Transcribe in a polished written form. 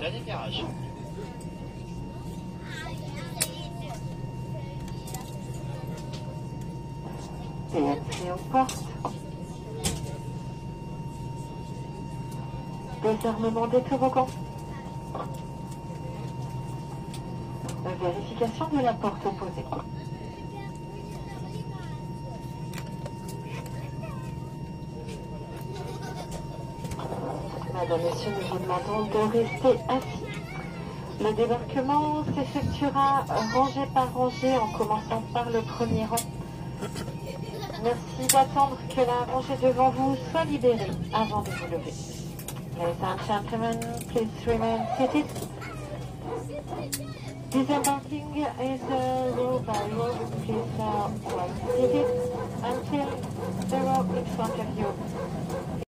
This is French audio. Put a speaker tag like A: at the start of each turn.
A: Dernier virage.
B: Et entrée aux portes. Désarmement des toboggans. Vérification de la porte opposée. Madame, Monsieur, nous vous demandons de rester assis. Le débarquement s'effectuera rangée par rangée en commençant par le premier rang. Merci d'attendre que la rangée devant vous soit libérée avant de vous lever. Ladies and gentlemen, please remain seated. Disembarking is row by row. Please remain seated until the row in front of you